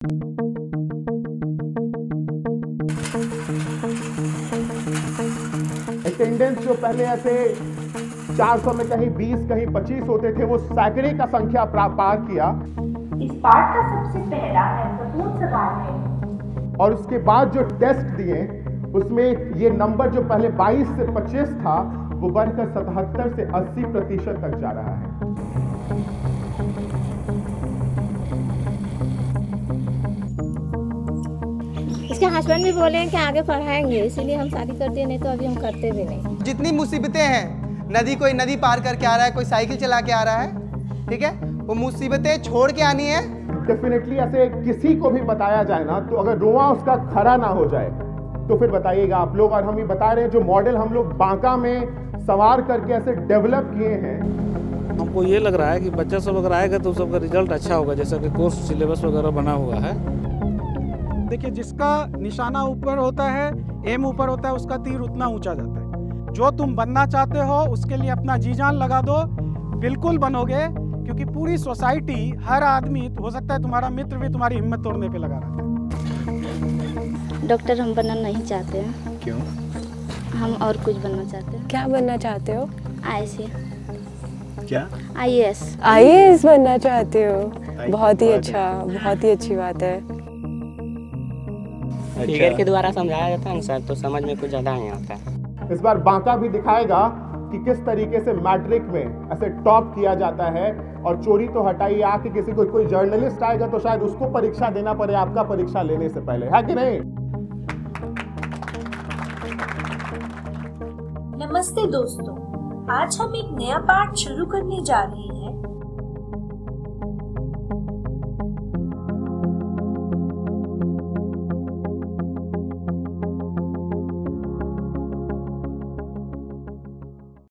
Attendance जो पहले ऐसे 400 में कहीं 20 कहीं 25 होते थे, वो सैकड़े का संख्या पार किया। इस पाठ का सबसे पहला महत्वपूर्ण सवाल है। और उसके बाद जो टेस्ट दिए उसमें ये नंबर जो पहले 22 से 25 था वो बढ़कर 77 से 80% तक जा रहा है। इसके हस्बैंड भी बोले हैं कि आगे पढ़ाएंगे, इसीलिए हम शादी कर दिए, नहीं तो अभी हम करते भी नहीं। जितनी मुसीबतें हैं, कोई नदी पार करके आ रहा है, कोई साइकिल चला के आ रहा है, ठीक है, वो मुसीबतें छोड़ के आनी है। डेफिनेटली ऐसे किसी को भी बताया जाए ना, तो अगर रोआ उसका खड़ा ना हो जाए तो फिर बताइएगा आप लोग। और हम ये बता रहे हैं जो मॉडल हम लोग बांका में सवार करके ऐसे डेवलप किए हैं, हमको ये लग रहा है कि बच्चा सब अगर आएगा तो सबका रिजल्ट अच्छा होगा, जैसा कि कोर्स सिलेबस वगैरह बना हुआ है। देखिए, जिसका निशाना ऊपर होता है, एम ऊपर होता है, उसका तीर उतना ऊंचा जाता है। जो तुम बनना चाहते हो उसके लिए अपना जी जान लगा दो, बिल्कुल बनोगे, क्योंकि पूरी सोसाइटी, हर आदमी, हो सकता है तुम्हारा मित्र भी तुम्हारी हिम्मत तोड़ने पे लगा रहता है। डॉक्टर हम बनना नहीं चाहते हैं। क्यों? हम और कुछ बनना चाहते हैं। क्या बनना चाहते हो? क्या? IAS बनना चाहते हो? बहुत ही अच्छा, बहुत ही अच्छी बात है। फिगर के द्वारा समझाया जाता है ना सर, तो समझ में कुछ ज़्यादा नहीं आता है। इस बार बांका भी दिखाएगा कि किस तरीके से मैट्रिक में ऐसे टॉप किया जाता है। और चोरी तो हटाइए, आके किसी को कोई जर्नलिस्ट आएगा तो शायद उसको परीक्षा देना पड़े आपका परीक्षा लेने से पहले, है कि नहीं? नमस्ते दोस्तों, आज हम एक नया पाठ शुरू करने जा रहे हैं।